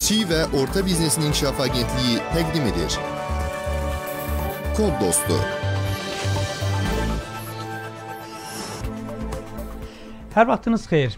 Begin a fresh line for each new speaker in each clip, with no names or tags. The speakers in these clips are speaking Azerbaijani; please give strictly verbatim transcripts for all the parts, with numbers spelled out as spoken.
Kiçik və Orta Biznesin İnkişaf Agentliyi təqdim edir. Kod dostu.
Hər vaxtınız xeyir.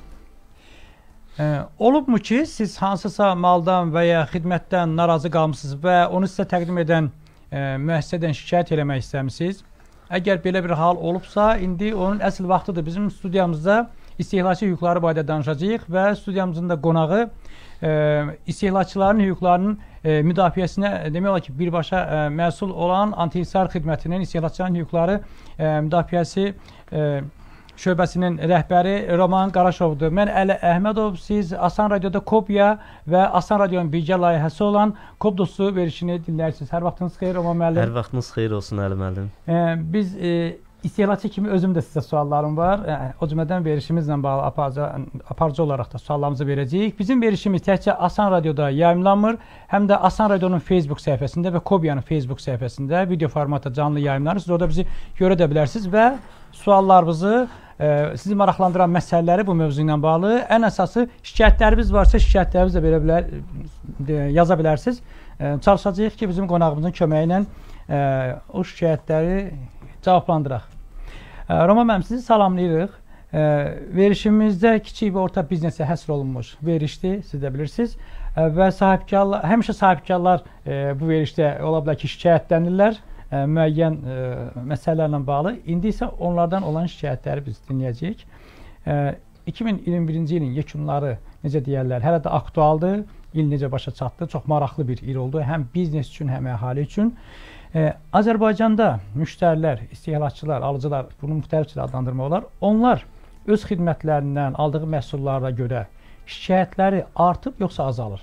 Ee, olubmu ki, siz hansısa maldan və ya xidmətdən narazı qalmışsınız və onu sizə təqdim edən e, müəssisədən şikayət eləmək istəmişsiniz? Əgər belə bir hal olubsa, indi onun əsl vaxtıdır. Bizim studiyamızda istehlakçı hüquqları barədə danışacağıq və studiyamızın da qonağı e, istehlakçıların hüquqlarının e, müdafiəsinə demək olar ki, birbaşa e, məsul olan Anti-İnsar Xidmətinin istehlakçıların hüquqları e, müdafiəsi e, şöbəsinin rəhbəri Roman Qaraşovdur. Mən Əli Əhmədov, siz Asan Radioda Kopya və Asan Radionun birgə layihəsi olan Kod dostu verilişini dinləyirsiniz. Hər vaxtınız xeyir, Roman müəllim.
Hər vaxtınız xeyir olsun, Əli müəllim.
E, biz e, istehlakçı kimi özüm də sizə suallarım var. E, o cümlədən verilişimizlə bağlı aparıcı, aparıcı olaraq da suallarımızı verəcəyik. Bizim verilişimiz təkcə Asan Radioda yayımlanmır, həm də Asan Radionun Facebook səhifəsində və Kopyanın Facebook səhifəsində video formatda canlı yayımlanır. Siz orada bizi görə də bilərsiniz və suallarınızı, e, sizi maraqlandıran məsələləri bu mövzu ilə bağlı, ən əsası şikayətləriniz varsa şikayətlərinizi də belə bilər, e, yaza bilərsiniz. E, çalışacağıq ki, bizim qonağımızın köməyi ilə e, o şikayətləri cavablandıraq. E, Roman müəllim, sizi salamlayırıq. E, verişimizdə kiçik və orta biznesə həsr olunmuş verişdir, siz də bilirsiniz. E, və sahibkarlar, həmişə sahibkarlar e, bu verişdə ola bilər ki, şikayətlənirlər e, müəyyən e, məsələlərlə bağlı. İndi isə onlardan olan şikayətləri biz dinləyəcəyik. E, iki min iyirmi birinci ilin yekunları, necə deyərlər, hələ də aktualdır. İl necə başa çatdı, çox maraqlı bir il oldu, həm biznes üçün, həm əhali üçün. Ee, Azərbaycanda müştərilər, istehlakçılar, alıcılar, bunu müxtəlif cür adlandırmaq olar. Onlar öz xidmətlərindən aldığı məhsullara görə şikayətləri artıb yoxsa azalır?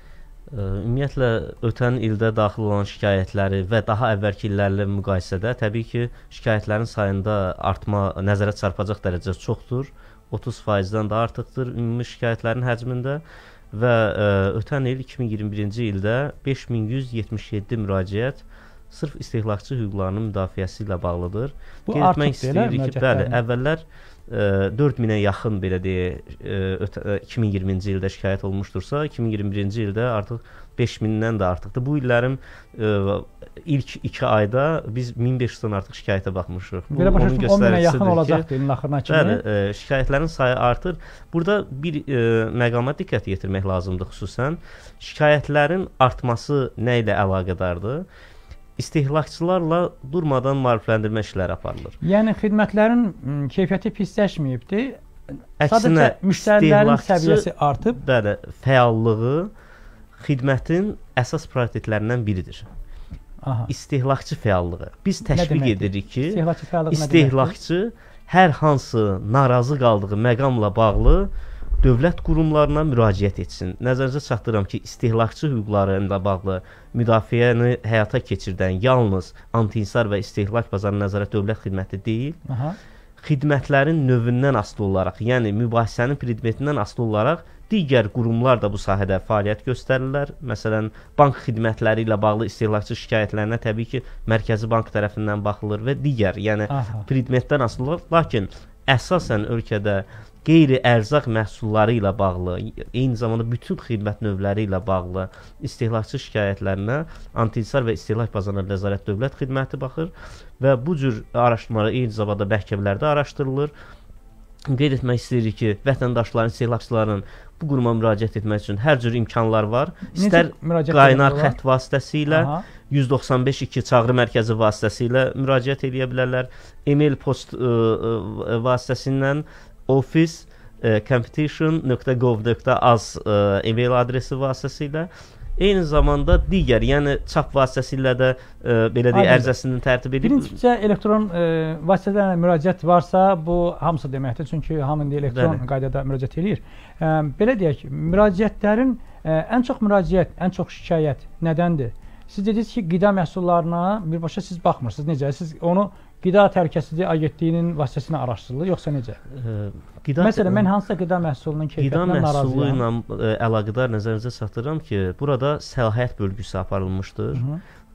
Ee, ümumiyyətlə, ötən ildə daxil olan şikayətləri və daha əvvəlki illərlə müqayisədə təbii ki, şikayətlərin sayında artma nəzərə çarpacaq dərəcədə çoxdur. otuz faizdən də artıqdır ümumi şikayətlərin həcmində və ə, ötən il iki min iyirmi birinci ildə beş min yüz yetmiş yeddi müraciət sırf istehlakçı hüquqlarının müdafiəsi ilə bağlıdır.
Bu artıq belə
ki, bəli, əvvəllər e, dörd minə yaxın belə deyək, e, iki min iyirminci ildə şikayət olmuşdursa, iki min iyirmi birinci ildə artıq beş mindən də artıqdır. Bu illərin e, ilk iki ayda biz min beş yüzdən artıq şikayətə baxmışıq.
Belə başa düşün, on minə yaxın olacaqdır ilin axırına kimi.
Bəli, e, şikayətlərin sayı artır. Burada bir e, məqama diqqət yetirmək lazımdır xüsusən. Şikayətlərin artması nə ilə əlaqədardır? İstehlakçılarla durmadan maarifləndirmə işləri aparılır.
Yəni xidmətlərin keyfiyyəti pisləşməyibdir.
Əksinə,
müştərilərin səviyyəsi artıb.
Bəli, fəallığı xidmətin əsas prioritetlərindən biridir. Aha. İstehlakçı fəallığı. Biz təşviq edirik ki, istehlakçı hər hansı narazı qaldığı məqamla bağlı dövlət qurumlarına müraciət etsin. Nəzərinizə çatdırıram ki, istehlakçı hüquqları ilə bağlı müdafiəni həyata keçirdən yalnız Anti-İnsar və İstehlak Bazarı Nəzarət Dövlət Xidməti deyil, aha, xidmətlərin növündən asılı olaraq, yəni mübahisənin predmetindən asılı olaraq digər qurumlar da bu sahədə fəaliyyət göstərirlər. Məsələn, bank xidmətləri ilə bağlı istehlakçı şikayətlərinə təbii ki, Mərkəzi Bank tərəfindən baxılır və digər, yəni aha, predmetdən asılı olaraq, lakin əsasən ölkədə qeyri-ərzaq məhsulları ilə bağlı, eyni zamanda bütün xidmət növləri ilə bağlı istehlakçı şikayətlərinə Anti-İnsar və İstehlak Bazarı Nəzarət Dövlət Xidməti baxır və bu cür araşdırmalar eyni zamanda məhkəmələrdə araşdırılır. Qeyd etmək istəyirik ki, vətəndaşların, istehlakçıların bu quruma müraciət etmək üçün hər cür imkanlar var. İstər qaynar xətt vasitəsilə, aha, yüz doxsan beş iki çağrı mərkəzi vasitəsilə müraciət edə bilərlər. E-mail post ə, ə, vasitəsindən office competition nöqtə gov nöqtə az e-mail adresi vasitəsilə, eyni zamanda digər, yəni çap vasitəsilə də e, belə deyək, ərizəsini tərtib edib.
Birincicə, elektron e, vasitələrlə müraciət varsa, bu hamısı deməkdir, çünki hamı indi elektron bəli, qaydada müraciət edir. E, belə deyək, müraciətlərin e, ən çox müraciət, ən çox şikayət nədəndir? Siz dediniz ki, qida məhsullarına birbaşa siz baxmırsınız, necə? Siz onu Qida Təhlükəsizliyi Agentliyinin vasitəsilə araşdırılır, yoxsa necə? E, qida, Məsələn, mən hansısa qida məhsulunun keyfiyyətindən narazıyam.
Qida məhsulu ilə əlaqədar nəzərinizə çatdırıram ki, burada səlahiyyət bölgüsü aparılmışdır. Hı -hı.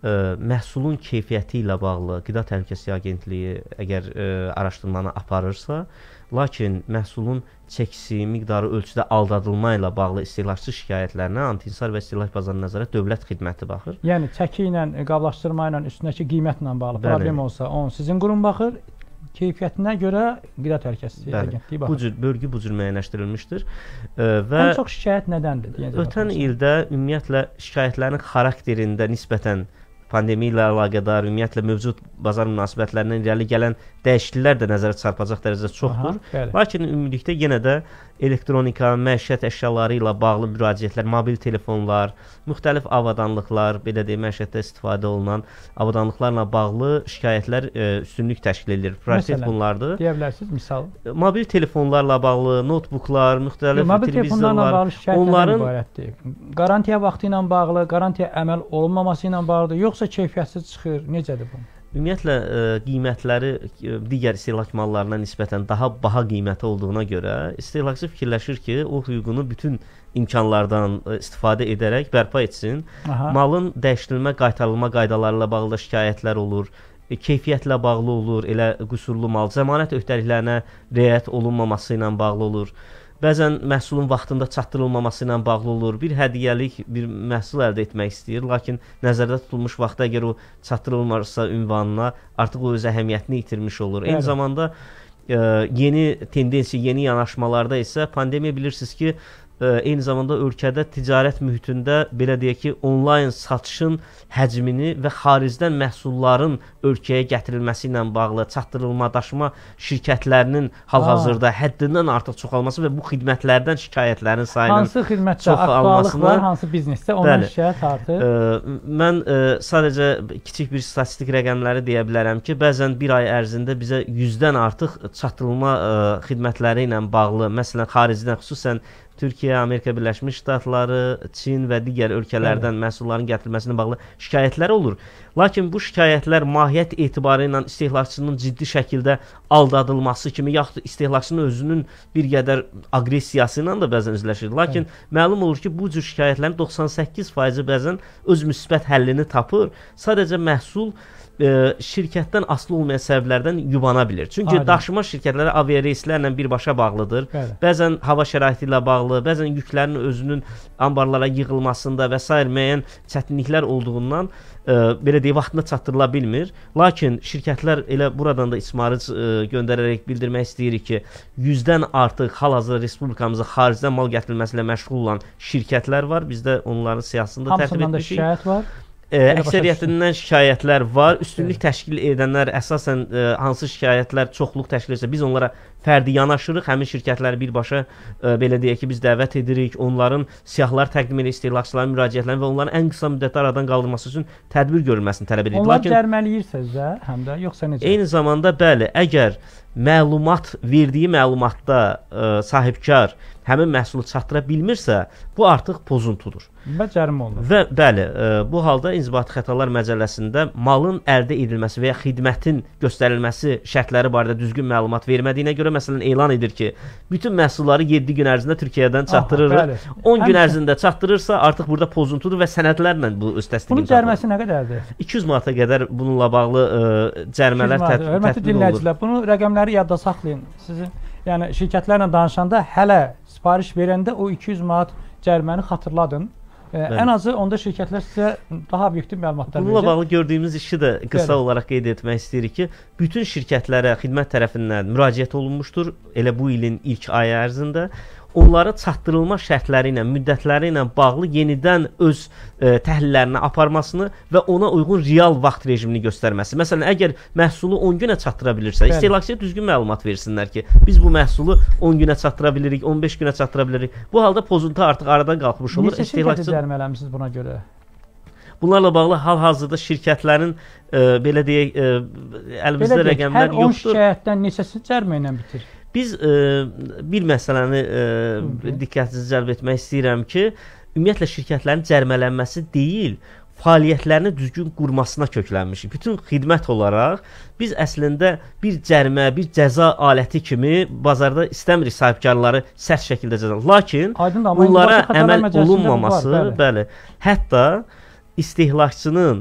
ə, məhsulun keyfiyyəti ilə bağlı Qida Təhlükəsizliyi Agentliyi əgər ə, araşdırmanı aparırsa, lakin məhsulun çəkisi, miqdarı ölçüdə aldadılma ilə bağlı istehlakçı şikayətlərinə Anti-İnsar və İstehlak Bazarı Nəzarət Dövlət Xidməti baxır.
Yəni çəki ilə, qablaşdırma ilə, üstündəki qiymətlə bağlı Bəli. problem olsa, onun sizin qurum baxır. Keyfiyyətinə görə Qida Təhlükəsizliyi Agentliyi baxır.
Bu cür bölgü bu cür müəyyənləşdirilmişdir. E, və
ən çox şikayət nədəndir?
Ötən ildə ümumiyyətlə şikayətlərin xarakterində nisbətən pandemiya ilə əlaqədar, ümumiyyətlə mövcud bazar münasibətlərindən irəli gələn dəyişikliklər də nəzərə çarpacaq dərəcədə çoxdur. Aha, Lakin ümumilikdə yenə də elektronika, məişət əşyaları ilə bağlı müraciətlər, mobil telefonlar, müxtəlif avadanlıqlar, belə deyək, məişətdə istifadə olunan avadanlıqlarla bağlı şikayətlər e, üstünlük təşkil edir. Prioritet bunlardır.
Deyə bilərsiniz, misal.
Mobil telefonlarla bağlı, notebooklar, müxtəlif
mobil telefonlarla bağlı şikayətlərdən ibarətdir. Qarantiya vaxtı ilə bağlı, qarantiya əməl olunmaması ilə bağlıdır, yoxsa keyfiyyətsiz çıxır, necədir bu?
Ümumiyyətlə, ə, qiymətləri ə, digər istehlak mallarına nisbətən daha baha qiyməti olduğuna görə istehlakçı fikirləşir ki, o hüququnu bütün imkanlardan ə, istifadə edərək bərpa etsin. Aha. Malın dəyişdirilmə, qaytarılma qaydaları ilə bağlı şikayətlər olur, ə, keyfiyyətlə bağlı olur, elə qüsurlu mal, zəmanət öhdəliklərinə riayət olunmaması ilə bağlı olur. Bəzən məhsulun vaxtında çatdırılmaması ilə bağlı olur. Bir hədiyyəlik bir məhsul əldə etmək istəyir, lakin nəzərdə tutulmuş vaxtda əgər o çatdırılmarsa ünvanına, artıq o öz əhəmiyyətini itirmiş olur. Eyni evet. zamanda e, yeni tendensiya, yeni yanaşmalarda isə pandemiya bilirsiniz ki, e, eyni zamanda ölkədə ticarət mühitində belə deyək ki, onlayn satışın həcmini və xaricdən məhsulların ölkəyə gətirilməsi ilə bağlı çatdırılma, daşıma şirkətlərinin hal-hazırda həddindən artıq çoxalması və bu xidmətlərdən şikayətlərin sayının
hansı xidmətdə aktuallıq var, hansı biznesdə ondan şikayət artır?
E, mən e, sadəcə kiçik bir statistik rəqəmləri deyə bilərəm ki, bəzən bir ay ərzində bizə yüzdən artıq çatdırılma e, xidmətləri ilə bağlı, məsələn xaricdən xüsusən Türkiyə, Amerika Birləşmiş Ştatları, Çin və digər ölkələrdən evet. məhsulların gətirilməsinə bağlı şikayətlər olur. Lakin bu şikayətlər mahiyyət etibarı ilə istehlakçının ciddi şəkildə aldadılması kimi, yaxud istehlakçının özünün bir qədər aqressiyası ilə də bəzən üzləşir. Lakin evet. məlum olur ki, bu cür şikayətlərin doxsan səkkiz faizi bəzən öz müsbət həllini tapır. Sadəcə məhsul e, şirkətdən asılı olmayan səbəblərdən yubana bilir. Çünki Aynen. daşıma şirkətləri aviareyslərlə birbaşa bağlıdır. Evet. Bəzən hava şəraiti ilə bağlı, bəzən yüklərin özünün anbarlara yığılmasında və s. müəyyən çətinliklər olduğundan e, belə deyək, vaxtında çatdırıla bilmir. Lakin şirkətlər elə buradan da ismarıc e, göndərərək bildirmək istəyirik ki, yüzdən artıq hal-hazırda respublikamıza xaricdən mal gətirilməsi ilə məşğul olan şirkətlər var. Bizdə onların siyasətində tərtib etmişik.
Hamısından da şikayət var.
Ə, əksəriyyətindən şikayətlər var. Üstünlük təşkil edənlər əsasən ə, hansı şikayətlər çoxluq təşkil edirsə, biz onlara fərdi yanaşırıq. Həmin şirkətləri birbaşa ə, belə deyək ki, biz dəvət edirik. Onların siyahılar təqdim edir, istehlakçıların müraciətlərini və onların ən qısa müddətdə aradan qaldırılması üçün tədbir görülməsini tələb edirik.
Onlar Lakin, cərməliyirsə də, həm də yoxsa necə?
Eyni zamanda bəli, əgər məlumat, verdiyi məlumatda ə, sahibkar həmin məhsulu çatdıra bilmirsə, bu artıq pozuntudur.
Və cərimə olunur.
Və bəli, ə, bu halda İnzibati Xətalar Məcəlləsində malın əldə edilməsi və ya xidmətin göstərilməsi şərtləri barədə düzgün məlumat vermədiyinə görə məsələn elan edir ki, bütün məhsulları yeddi gün ərzində Türkiyədən çatdırırıq. on gün ərzində çatdırırsa, artıq burada pozuntudur və sənədlərlə bu öz təsdiqini
tapır. Bunun cəriməsi nə qədərdir?
iki yüz manata qədər bununla bağlı ə, cərimələr tətbiq olunur.
Hörmətli dinləyicilər, bunu rəqəmləri yadda saxlayın. Sizin yəni şirkətlərlə danışanda hələ sifariş verəndə o iki yüz manat cəriməni xatırladın. Ə, ən azı onda şirkətlər sizə daha obyektiv məlumatlar verəcək.
Bununla bağlı gördüyümüz işi də qısa Bəli. olaraq qeyd etmək istəyirik ki, bütün şirkətlərə xidmət tərəfindən müraciət olunmuşdur elə bu ilin ilk ayı ərzində. Onlara çatdırılma şərtləri ilə, müddətləri ilə bağlı yenidən öz e, təhlillərini aparmasını və ona uyğun real vaxt rejimini göstərməsi. Məsələn, əgər məhsulu on günə çatdıra bilirsə, Bəli. istehlakçıya düzgün məlumat versinlər ki, biz bu məhsulu on günə çatdıra bilirik, on beş günə çatdıra bilirik. Bu halda pozuntu artıq aradan qalxmış olur.
Neçə şirkəti cərimələmisiniz buna görə?
Bunlarla bağlı hal-hazırda şirkətlərin e, belə deyək, e, əlimizdə rəqəmlər yoxdur.
Hər on şikayətdən neçəsi cərimə ilə bitir?
Biz e, bir məsələni e, diqqətinizi cəlb etmək istəyirəm ki, ümumiyyətlə şirkətlərin cərimələnməsi deyil, fəaliyyətlərini düzgün qurmasına köklənmişik. Bütün xidmət olaraq biz əslində bir cərimə, bir cəza aləti kimi bazarda istəmirik sahibkarları sərt şəkildə cəza. Lakin Aydın, bunlara əməl olunmaması, var, bəli. bəli, hətta istehlakçının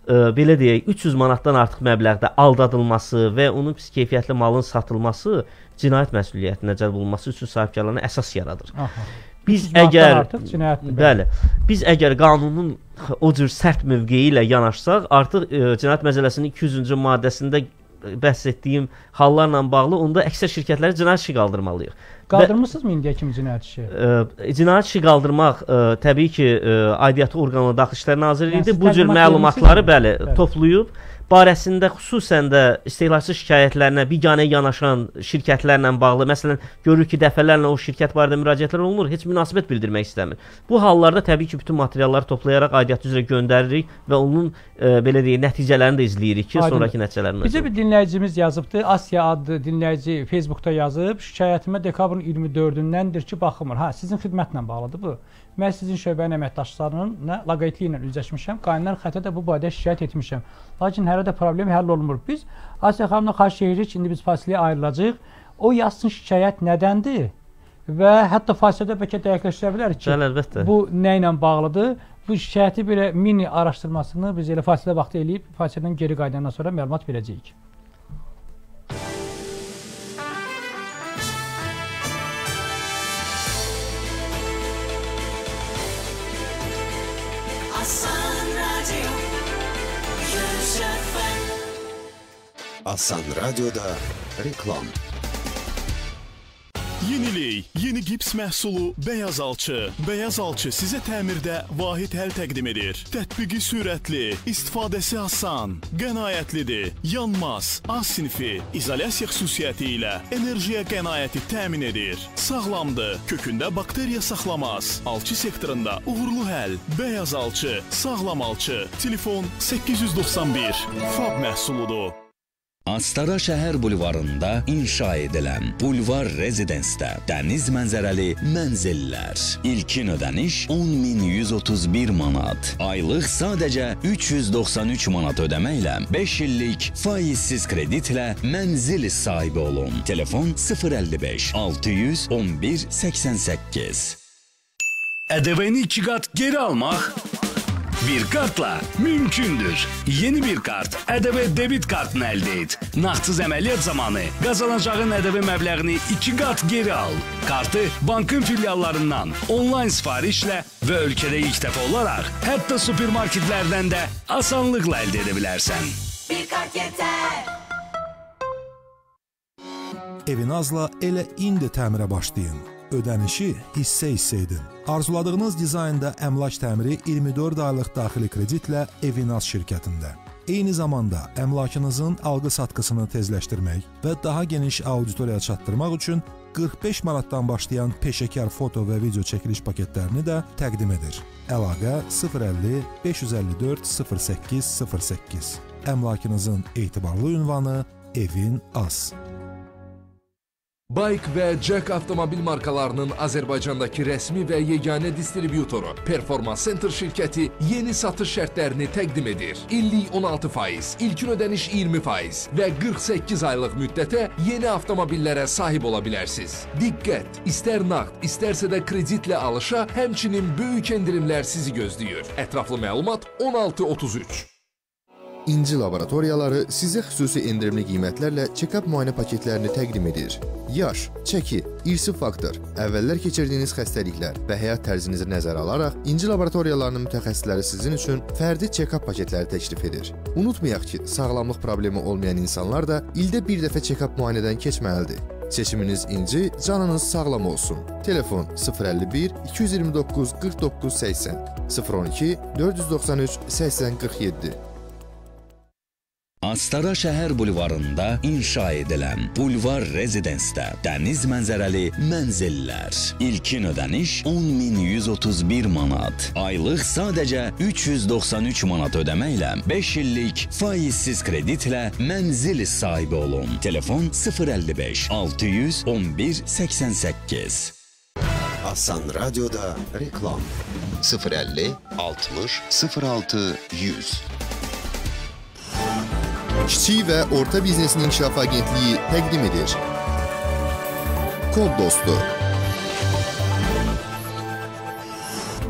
ə, belə deyək, üç yüz manatdan artıq məbləğdə aldadılması və onun pis keyfiyyətli malın satılması cinayət məsuliyyətinə cəlb olunması üçün sahibkarlarına əsas yaradır. Aha. Biz əgər bəli, biz əgər qanunun o cür sərt mövqeyi ilə yanaşsaq, artıq ə, cinayət məcəlləsinin iki yüzüncü maddəsində bəhs etdiyim hallarla bağlı onda əksər şirkətləri cinayət işi qaldırmalıyıq.
Qaldırmısınızmı indiyə kimi cinayət işi?
E, cinayət işi qaldırmaq e, təbii ki, e, aidiyyatı orqanı Daxili İşlər Nazirliyidir. Yəni, bu cür məlumatları bəli, bəli toplayıb barəsində xüsusən də istehlakçı şikayətlərinə biganə yanaşan şirkətlərlə bağlı, məsələn, görür ki, dəfələrlə o şirkət barədə müraciətlər olunur, heç münasibət bildirmək istəmir. Bu hallarda təbii ki, bütün materialları toplayaraq aidiyyatı üzrə göndəririk və onun e, belə deyək, nəticələrini də izləyirik ki, Aydın. sonraki nəticələrini.
Bizə bir dinləyicimiz yazıbdı, Asya adlı dinləyici Facebookda yazıb, şikayətimə dekabrın iyirmi dördündəndir ki, baxmır. Ha, sizin xidmətlə bağlıdır bu. Mən sizin şöbənin əməkdaşlarının laqeydliyi ilə üzləşmişəm, qaynlar xətə də bu barədə şikayət etmişəm. Lakin hələ də problem həll olunmur. Biz Asiya xanımla xahiş edirik, indi biz fasiləyə ayrılacağıq. O yazsın şikayət nədəndir və hətta fasilədə bəlkə dəqiqləşdirə bilər ki,
Bəli,
bu nə ilə bağlıdır. Bu şikayəti belə mini araşdırmasını biz elə fasilə vaxtı eləyib, fasilədən geri qayıdandan sonra məlumat verəcəyik.
Asan Radyo'da reklam.
Yenilik, yeni gips məhsulu Bəyaz Alçı. Bəyaz Alçı sizə təmirdə vahid həll təqdim edir. Tətbiqi sürətli, istifadəsi asan, qənaətlidir, yanmaz, A sinfi, izolyasiya xüsusiyyəti ilə enerjiyə qənaəti təmin edir. Sağlamdır, kökündə bakteriya saxlamaz. Alçı sektorunda uğurlu həll. Bəyaz Alçı, sağlam alçı. Telefon səkkiz yüz doxsan bir. Fab məhsuludur.
Astara şəhər bulvarında inşa edilən Bulvar Rezidence'də dəniz mənzərəli mənzillər. İlkin ödəniş on min yüz otuz bir manat. Aylıq sadəcə üç yüz doxsan üç manat ödəməklə beş illik faizsiz kreditlə mənzil sahibi olun. Telefon sıfır əlli beş altı yüz on bir səksən səkkiz.
Ə D V-ni iki qat geri almaq bir kartla mümkündür. Yeni bir kart, Ə D V debit kartını əldə et. Nağdsız əməliyyat zamanı qazanacağın Ə D V məbləğini iki qat geri al. Kartı bankın filiallarından onlayn sifarişlə və ölkədə ilk dəfə olaraq hətta supermarketlərdən də asanlıqla əldə edə bilərsən.
Bir kart yetər.
Evinazla elə indi təmirə başlayın. Ödənişi hissə-hissə edin. Arzuladığınız dizaynda əmlak təmiri iyirmi dörd aylıq daxili kreditlə Evinaz şirkətində. Eyni zamanda əmlakınızın alqı-satqısını tezləşdirmək və daha geniş auditoriyaya çatdırmaq üçün qırx beş manatdan başlayan peşəkar foto və video çəkiliş paketlərini də təqdim edir. Əlaqə sıfır əlli beş yüz əlli dörd sıfır səkkiz sıfır səkkiz. Əmlakınızın etibarlı ünvanı Evin Az.
Bayk və Jack avtomobil markalarının Azərbaycandakı rəsmi və yeganə distribütoru Performans Center şirkəti yeni satış şərtlərini təqdim edir. İllik on altı faiz, ilkin ödəniş iyirmi faiz və qırx səkkiz aylıq müddətə yeni avtomobillərə sahib ola bilərsiniz. Diqqət! İstər nağd, istərsə də kreditlə alışa, həmçinin böyük endirimlər sizi gözləyir. Ətraflı məlumat on altı otuz üç.
İnci laboratoriyaları sizə xüsusi endirimli qiymətlərlə check-up müayinə paketlərini təqdim edir. Yaş, çəki, irsi faktor, əvvəllər keçirdiyiniz xəstəliklər və həyat tərzinizi nəzərə alaraq İnci laboratoriyalarının mütəxəssisləri sizin üçün fərdi check-up paketləri təklif edir. Unutmayaq ki, sağlamlıq problemi olmayan insanlar da ildə bir dəfə check-up müayinədən keçməlidir. Seçiminiz İnci, canınız sağlam olsun. Telefon sıfır əlli bir iki yüz iyirmi doqquz qırx doqquz səksən, sıfır on iki dörd yüz doxsan üç səksən qırx yeddi.
Astara şəhər bulvarında inşa edilən Bulvar Rezidence'də dəniz mənzərəli mənzillər. İlkin ödəniş on min yüz otuz bir manat. Aylıq sadəcə üç yüz doxsan üç manat ödəməklə beş illik faizsiz kreditlə mənzil sahibi olun. Telefon sıfır əlli beş altı yüz on bir səksən səkkiz.
Asan Radyo'da reklam. sıfır əlli altmış sıfır altı yüz.
Kiçik və Orta Biznesin İnkişaf Agentliyi təqdim edir. Kod dostu.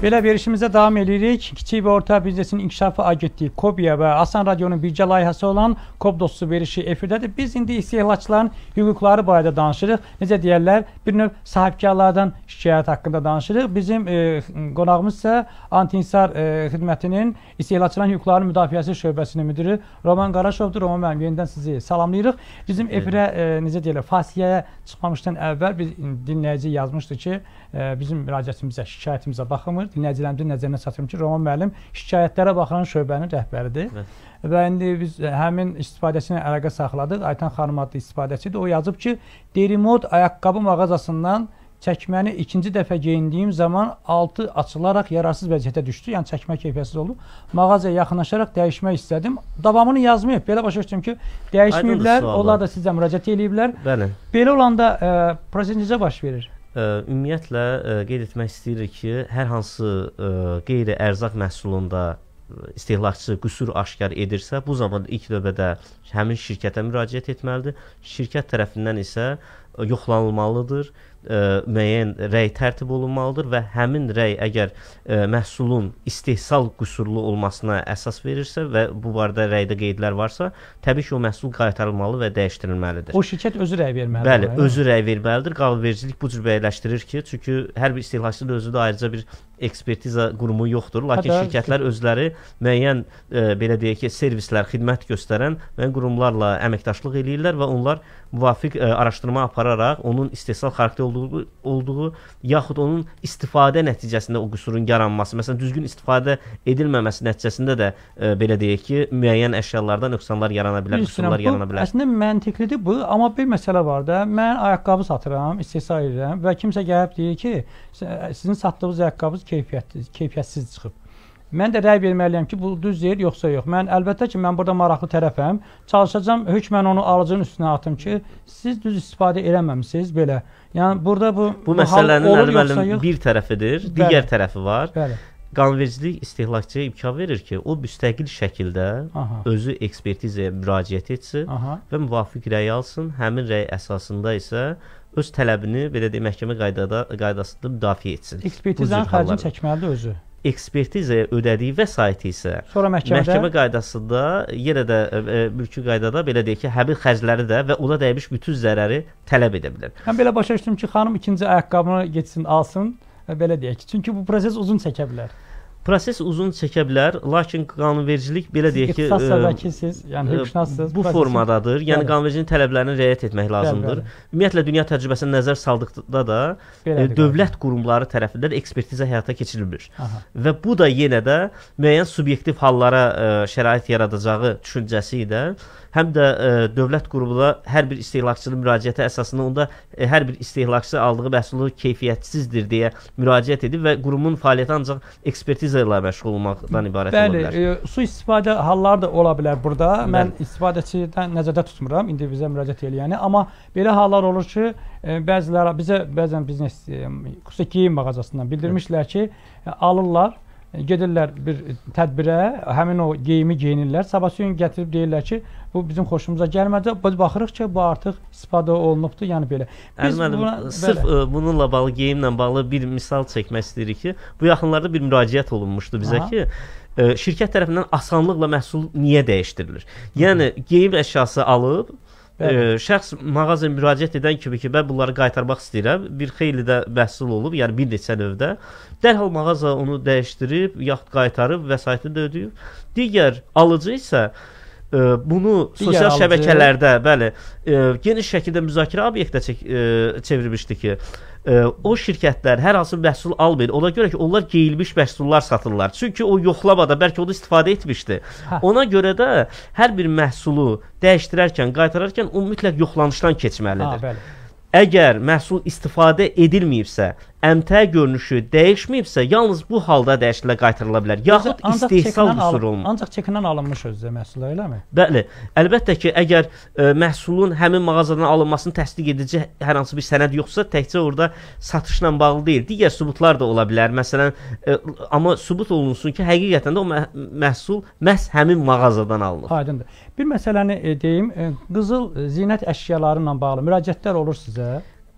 Belə verişimizə davam edirik. Kiçik və Orta Biznesin İnkişafı Agentliyi KOBİA və Asan Radionun bircə layihəsi olan KOB dostu verişi efirdədir. Biz indi istehlakçıların hüquqları barədə danışırıq. Necə deyərlər, bir növ sahibkarlardan şikayət haqqında danışırıq. Bizim e, qonağımız isə Anti-İnsar e, xidmətinin istehlakçıların hüquqları müdafiəsi şöbəsinin müdiri Roman Qaraşovdur. Roman müəllim, yenidən sizi salamlayırıq. Bizim efirə e, necə deyərlər, fasiyəyə çıxmamışdan əvvəl bir dinləyici yazmışdı ki, e, bizim müraciətimizə, şikayətimizə baxmır. Dinləyicilərimizin nəzərinə çatdırım ki, Roman müəllim şikayətlərə baxan şöbənin rəhbəridir. Evet. Və indi biz həmin istifadəsinə əlaqə saxladıq. Aytan xanım adlı istifadəçidir. O yazıb ki, Derimod ayaqqabı mağazasından çəkməni ikinci dəfə geyindiyim zaman altı açılaraq yararsız vəziyyətə düşdü. Yəni çəkmə keyfiyyətsiz oldu. Mağazaya yaxınlaşaraq dəyişmək istədim. Davamını yazmayıb. Belə başa düşdüm ki, dəyişməyiblər. Onlar da sizə müraciət ediblər.
Bəli.
Belə olanda e, proses necə baş verir?
Ümumiyyətlə qeyd etmək istəyirik ki, hər hansı qeyri-ərzaq məhsulunda istehlakçı qüsur aşkar edirsə, bu zaman ilk növbədə həmin şirkətə müraciət etməlidir. Şirkət tərəfindən isə yoxlanılmalıdır, ə, müəyyən rəy tərtib olunmalıdır və həmin rəy əgər ə, məhsulun istehsal qüsurlu olmasına əsas verirsə və bu barədə rəydə qeydlər varsa, təbii ki, o məhsul qaytarılmalı və dəyişdirilməlidir.
O şirkət özü rəy verməlidir.
Bəli, yəni. özü rəy verməlidir. Qanunvericilik bu cür bəyənləşdirir ki, çünki hər bir istehlakçının özündə ayrıca bir ekspertiza qurumu yoxdur. Lakin Hətta, şirkətlər özləri müəyyən ə, belə deyək ki, servislər, xidmət göstərən müəyyən qurumlarla əməkdaşlıq eləyirlər və onlar müvafiq ə, araşdırma apararaq onun istehsal xarakterli olduğu, olduğu yaxud onun istifadə nəticəsində o qüsurun yaranması, məsələn, düzgün istifadə edilməməsi nəticəsində də ə, belə deyək ki, müəyyən əşyalarda nöqsanlar yarana bilər, qüsurlar yarana bilər.
Əslində məntiqlidir bu, amma bir məsələ var da, mən ayaqqabı satıram, istehsal edirəm və kimsə gəlib deyir ki, sizin satdığınız ayaqqabınız keyfiyyətsiz, keyfiyyətsiz çıxıb. Mən də rəy verməliyəm ki, bu düz deyir, yoxsa yox. Mən əlbəttə ki, mən burada maraqlı tərəfəm. Çalışacağam, hökmən onu alıcının üstünə atım ki, siz düz istifadə eləməmisiniz belə. Yəni burada bu
bu məsələnin əlbəttə bir tərəfidir, bəli, digər tərəfi var. Bəli. Qanunvericilik istehlakçıya imkan verir ki, o müstəqil şəkildə Aha. özü ekspertizaya müraciət etsin Aha. və müvafiq rəy alsın. Həmin rəy əsasında isə öz tələbini belə deyək məhkəmə qaydada qaydasında müdafiə etsin.
Ekspertizanın xərcini çəkməlidir özü.
Ekspertizaya ödədiyi vəsait isə
sonra məhkəmədə
məhkəmə qaydasında yenə də e, mülki qaydada belə deyək ki, həmin xərcləri də və ona dəymiş bütün zərəri tələb edə bilər.
Mən belə başa düşdüm ki, xanım ikinci ayaqqabını getsin, alsın, belə deyək ki, çünki bu proses uzun çəkə bilər.
Proses uzun çəkə bilər, lakin qanunvericilik belə deyək ki,
vəkilsiz, yəni hüquqşünassınız,
bu formadadır. Yəni qanunvericiliyin tələblərinə riayət etmək lazımdır. Bəli, bəli. Ümumiyyətlə dünya təcrübəsinə nəzər saldıqda da Belədir, dövlət bəli. qurumları tərəfindən ekspertiza həyata keçirilir. Aha. Və bu da yenə də müəyyən subyektiv hallara ə, şərait yaradacağı düşüncəsi ilə həm də ə, dövlət qurumuna hər bir istehlakçının müraciəti əsasında onda ə, hər bir istehlakçı aldığı məhsulu keyfiyyətsizdir deyə müraciət edib və qurumun fəaliyyəti ancaq ekspertiza ilə məşğul olmaqdan ibarət
Bəli,
ola bilər.
Bəli, su istifadə halları da ola bilər burada. Bəli. Mən istifadəçidən nəzərdə tutmuram indi bizə müraciət eləyəni, amma belə hallar olur ki, ə, bəziləri bizə bəzən biznes xüsusi geyim mağazasından bildirmişlər ki, ə, alırlar, gedirlər bir tədbirə, həmin o geyimi geyinirlər. Sabahsı gün gətirib deyirlər ki, bu bizim xoşumuza gəlmədi. Biz baxırıq ki, bu artıq istifadə olunubdur, yəni belə.
Biz Əlmədim, buna, sırf ə, bununla bağlı, geyimlə bağlı bir misal çəkmək istəyirik ki, bu yaxınlarda bir müraciət olunmuşdu bizə Aha. ki, ə, şirkət tərəfindən asanlıqla məhsul niyə dəyişdirilir? Yəni, geyim əşyası alıb, Ə, şəxs mağazaya müraciət edən kimi ki, mən bunları qaytarmaq istəyirəm, bir xeyli də məhsul olub, yəni bir neçə növdə, dərhal mağaza onu dəyişdirib, yaxud qaytarıb, vəsaitini də ödəyib. Digər alıcı isə ə, bunu Digər sosial alıcı. şəbəkələrdə, bəli, ə, geniş şəkildə müzakirə obyektə çək, ə, çevirmişdi ki, ə, o şirkətlər hər hansı məhsul almayır. Ona görə ki, onlar geyilmiş məhsullar satırlar. Çünki o yoxlamada bəlkə onu istifadə etmişdi. Hə. Ona görə də hər bir məhsulu dəyişdirərkən, qaytararkən o mütləq yoxlanışdan keçməlidir. Ha, bəli. Əgər məhsul istifadə edilməyibsə, əmtəə görünüşü dəyişməyibsə, yalnız bu halda dəyişdilə qaytarıla bilər. Yaxud istehsal qüsuru olmur.
Ancaq çekindən alınmış özü məhsullar, eləmi?
Bəli. Əlbəttə ki, əgər ə, məhsulun həmin mağazadan alınmasını təsdiq edici hər hansı bir sənəd yoxsa, təkcə orada satışla bağlı deyil. Digər sübutlar da ola bilər. Məsələn, ə, amma sübut olunsun ki, həqiqətən də o mə məhsul məhz həmin mağazadan alınır.
Aydındır. Bir məsələni e, deyim, e, qızıl zinət əşyaları ilə bağlı müraciətlər olur sizə?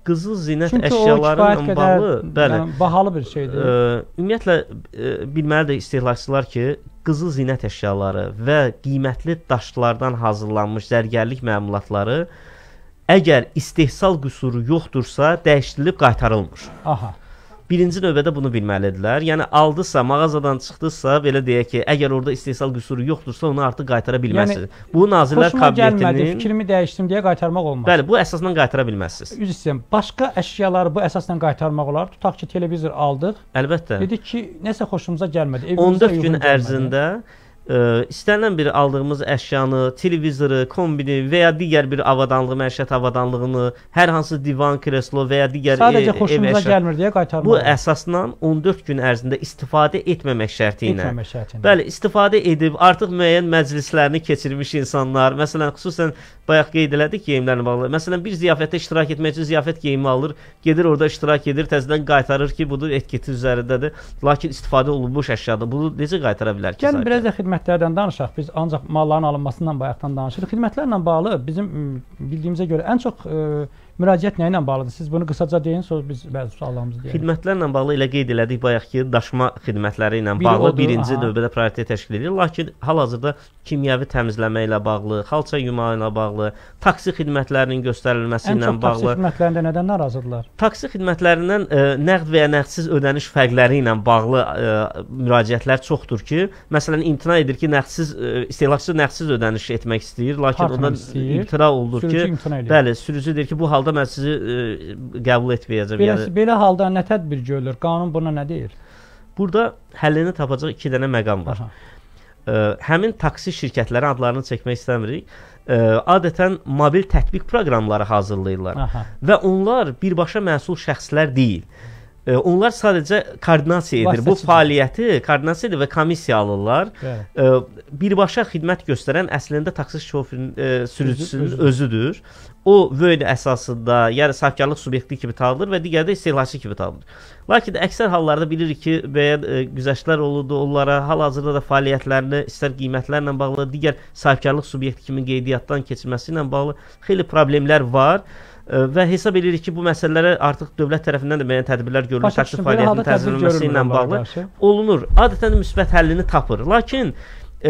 qızıl zinət əşyaları ilə bağlı, bəli,
yəni, bahalı bir şeydir.
Ə, ümumiyyətlə ə, bilməlidir istehlakçılar ki, qızıl zinət əşyaları və qiymətli daşlardan hazırlanmış zərgərlik məmulatları əgər istehsal qüsuru yoxdursa dəyişdirilib qaytarılmır.
Aha.
Birinci növbədə bunu bilməlidirlər. Yəni aldısa, mağazadan çıxdısa, belə deyək ki, əgər orada istehsal qüsuru yoxdursa, onu artıq qaytara bilməzsiniz. Yəni, bu Nazirlər Kabinetinin
gəlmədi, fikrimi dəyişdim deyə qaytarmaq olmaz.
Bəli, bu əsasla qaytara bilməzsiniz.
Üzr istəyirəm. Başqa əşyaları bu əsasla qaytarmaq olar. Tutaq ki, televizor aldıq.
Əlbəttə.
Dedik ki, nəsə xoşumuza gəlmədi.
on dörd gün ərzində Ə, istənilən bir aldığımız əşyanı, televizoru, kombini və ya digər bir avadanlığı, məişət avadanlığını, hər hansı divan, kreslo və ya digər
sadəcə
ev,
xoşumuza
ev əşya
gəlmir deyə qaytarmaq.
Bu əsasla on dörd gün ərzində istifadə etməmək şərti ilə.
Etməmək şərti ilə.
Bəli, istifadə edib artıq müəyyən məclislərini keçirmiş insanlar, məsələn, xüsusən bayaq qeyd elədik geyimlərlə bağlı. Məsələn, bir ziyafətdə iştirak etmək üçün ziyafət geyimi alır, gedir orada iştirak edir, təzədən qaytarır ki, budur etiketi üzərindədir. Lakin istifadə olunmuş əşyadır. Bunu necə qaytara bilər ki?
Gəlin biraz da xidmətlərdən danışaq. Biz ancaq malların alınmasından bayaqdan danışırıq. Xidmətlərlə bağlı bizim bildiyimizə görə ən çox ə, müraciət nə ilə bağlıdır? Siz bunu qısaca deyin, sonra biz bəzi suallarımızı deyək.
Xidmətlərlə bağlı elə qeyd elədik bayaq ki, daşıma xidmətləri ilə bağlı odur, birinci növbədə prioritet təşkil edir. Lakin hal-hazırda kimyəvi təmizləmə ilə bağlı, xalça yumağı ilə bağlı, taksi xidmətlərinin göstərilməsi ilə bağlı.
Ən çox taksi xidmətlərində nədən narazıdırlar?
Taksi xidmətlərindən ə, nəqd və ya nəqdsiz ödəniş fərqləri ilə bağlı ə, müraciətlər çoxdur ki, məsələn, imtina edir ki, nəqdsiz ə, istehlakçı nəqdsiz ödəniş etmək istəyir, lakin ondan imtina olunur ki, bəli, sürücü deyir ki, bu halda mən sizi ə, qəbul etməyəcəm.
Belə,
yəni,
belə halda nə tədbir görülür? Qanun buna nə deyir?
Burada həllini tapacaq iki dənə məqam var. Ə, həmin taksi şirkətləri adlarını çəkmək istəmirik. Ə, adətən mobil tətbiq proqramları hazırlayırlar. Aha. Və onlar birbaşa məsul şəxslər deyil. Ə, onlar sadəcə koordinasiya edir. Bu fəaliyyəti koordinasiya edir və komissiya alırlar. Ə, birbaşa xidmət göstərən əslində taksi şoferinin sürücüsünün özü, özüdür. O vəd əsasında, yəni sahibkarlıq subyekti kimi tanınır və digər də istehlakçı kimi tanınır. Lakin əksər hallarda bilirik ki, bəyan e, güzəştlər olurdu onlara, hal-hazırda da fəaliyyətlərini istər qiymətlərlə bağlı, digər sahibkarlıq subyekti kimi qeydiyyatdan keçirməsi ilə bağlı xeyli problemlər var. Və hesab edirik ki, bu məsələlərə artıq dövlət tərəfindən də müəyyən tədbirlər görülür, taksi fəaliyyətinin tənzimlənməsi ilə bağlı olunur. Adətən müsbət həllini tapır. Lakin e,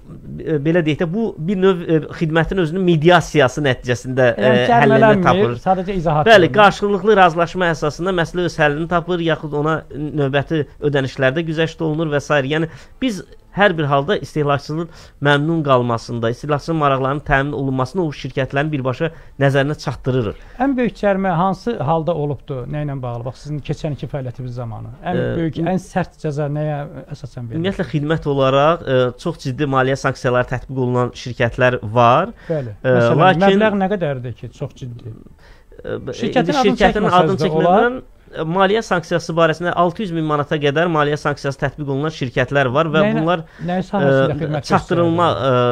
e, belə deyək də, bu bir növ e, xidmətin özünün mediasiyası nəticəsində e, həllini tapır.
Sadəcə izahat.
Bəli, qarşılıqlı razılaşma əsasında məsələ öz həllini tapır, yaxud ona növbəti ödənişlərdə güzəşt olunur və s. Yəni biz hər bir halda istehlakçının məmnun qalmasında, istehlakçının maraqlarının təmin olunmasını o şirkətlərin birbaşa nəzərinə çatdırırıq.
Ən böyük cərimə hansı halda olubdur? Nə ilə bağlı? Bax, sizin keçən iki fəaliyyətiniz zamanı. Ən e, böyük, ən sərt cəza nəyə əsasən verilir?
Ümumiyyətlə, xidmət olaraq e, çox ciddi maliyyə sanksiyaları tətbiq olunan şirkətlər var.
Bəli. E, Məsələn, lakin, məbləğ nə qədərdir ki, çox ciddi?
E, şirkətin, şirkətin adını çəkmədən maliyyə sanksiyası barəsində altı yüz min manata qədər maliyyə sanksiyası tətbiq olunan şirkətlər var və nə, bunlar ə, çatdırılma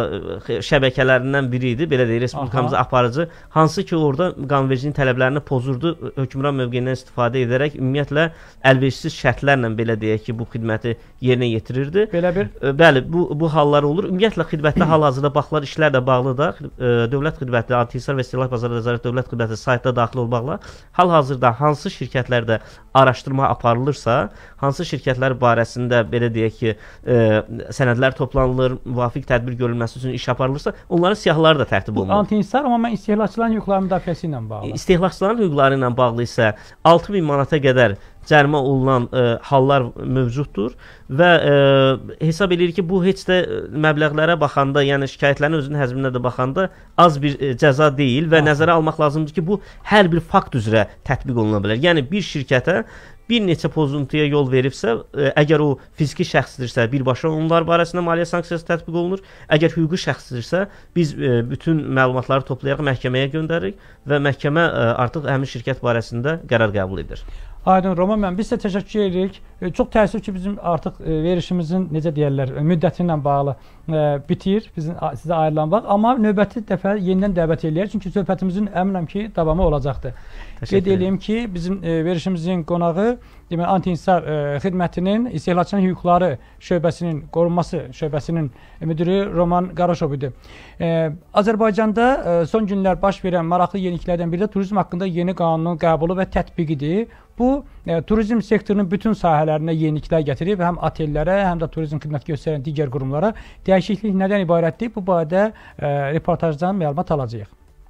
ə, şəbəkələrindən biri idi, belə deyək, respublikamızda aparıcı, hansı ki, orada qanunvericiliyin tələblərini pozurdu, hökmran mövqeyindən istifadə edərək ümumiyyətlə əlverişsiz şərtlərlə, belə deyək ki, bu xidməti yerinə yetirirdi.
Belə bir?
Ə, bəli, bu, bu hallar olur. Ümumiyyətlə, xidmətdə hal-hazırda baxılar, işlər də bağlı da, ə, dövlət xidməti, anti-hisar və istehlak bazarı nəzarət dövlət xidməti saytda daxil olmaqla, hal-hazırda hansı şirkətlərdə araşdırma aparılırsa, hansı şirkətlər barəsində belə deyək ki, e, sənədlər toplanılır, müvafiq tədbir görülməsi üçün iş aparılırsa, onların siyahıları da tərtib olunur.
Bu anti-hisar amma mən istehlakçıların hüquqlarının müdafiəsi ilə bağlı.
İstehlakçıların hüquqları ilə bağlı isə altı min manata qədər cərimə olunan e, hallar mövcuddur və e, hesab edilir ki, bu heç də məbləğlərə baxanda, yəni şikayətlərin özünün həzminə də baxanda az bir e, cəza deyil və Aha. nəzərə almaq lazımdır ki, bu hər bir fakt üzrə tətbiq oluna bilər. Yəni bir şirkətə bir neçə pozuntuya yol veribsə, ə, əgər o fiziki şəxsdirsə, birbaşa onlar barəsində maliyyə sanksiyası tətbiq olunur. Əgər hüquqi şəxsdirsə, biz ə, bütün məlumatları toplayaraq məhkəməyə göndəririk və məhkəmə ə, artıq həmin şirkət barəsində qərar qəbul edir.
Aydın Roman müəllim, biz sizə təşəkkür edirik. E, çox təəssüf ki, bizim artıq e, verişimizin necə deyərlər, müddəti ilə bağlı e, bitir, bizim sizə ayrılan vaxt. Amma növbəti dəfə yenidən dəvət eləyək, çünki söhbətimizin əminəm ki, davamı olacaqdır. Qeyd edeyim ki, bizim e, verişimizin qonağı demək, Anti-İnsar e, xidmətinin istehlakçının hüquqları şöbəsinin qorunması şöbəsinin müdürü Roman Qaraşov idi. E, Azərbaycanda e, son günlər baş verən maraqlı yeniliklərdən biri də turizm haqqında yeni qanunun qəbulu və tətbiqidir. Bu, e, turizm sektorunun bütün sahələrinə yeniliklər gətirib, həm otellərə, həm də turizm xidmət göstərən digər qurumlara. Dəyişiklik nədən ibarətdir? Bu barədə e, reportajdan məlumat alacağıq.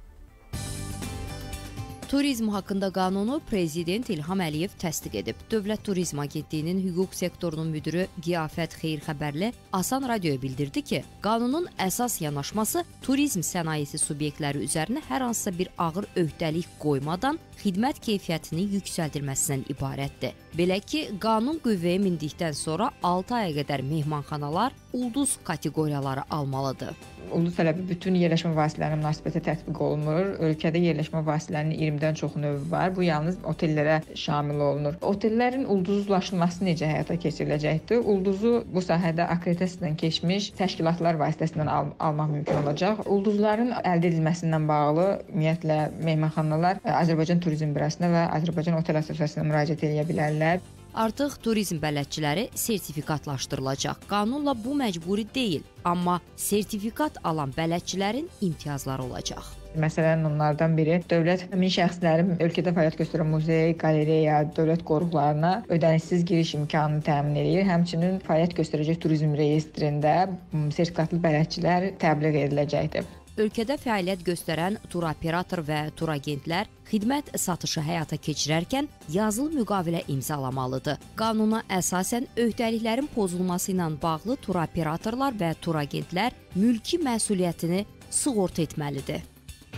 Turizm haqqında qanunu Prezident İlham Əliyev təsdiq edib. Dövlət Turizm Agentliyinin hüquq sektorunun müdürü Qiyafət Xeyirxəbərli Asan Radioya bildirdi ki, qanunun əsas yanaşması turizm sənayesi subyektləri üzərinə hər hansısa bir ağır öhdəlik qoymadan xidmət keyfiyyətini yüksəldilməsindən ibarətdir. Belə ki, qanun qüvvəyə mindikdən sonra altı aya qədər mehmanxanalar ulduz kateqoriyaları almalıdır.
Ulduz tələbi bütün yerləşmə vasitələrinin münasibətə tətbiq olunur. Ölkədə yerləşmə vasitələrinin iyirmidən çox növü var. Bu yalnız otellərə şamil olunur. Otellərin ulduzlaşdırılması necə həyata keçiriləcəkdir? Ulduzu bu sahədə akreditasiyadan keçmiş təşkilatlar vasitəsindən al almaq mümkün olacaq. Ulduzların əldə edilməsindən bağlı ümumiyyətlə mehmanxanalar Azərbaycan Turizm Bürosuna və Azərbaycan Otel Assosiasiyasına müraciət edə bilərlər.
Artıq turizm bələdçiləri sertifikatlaşdırılacaq. Qanunla bu məcburi deyil, amma sertifikat alan bələdçilərin imtiyazları olacaq.
Məsələn, onlardan biri dövlət həmin şəxslərin ölkədə fəaliyyət göstərən muzey, qalereya, dövlət qoruqlarına ödənişsiz giriş imkanını təmin edir. Həmçinin fəaliyyət göstərəcək turizm reyestrində sertifikatlı bələdçilər təbliğ ediləcəkdir.
Ölkədə fəaliyyət göstərən turoperator və turagentlər xidmət satışı həyata keçirərkən yazılı müqavilə imzalamalıdır. Qanuna əsasən öhdəliklərin pozulması ilə bağlı turoperatorlar və turagentlər mülki məsuliyyətini sığorta etməlidir.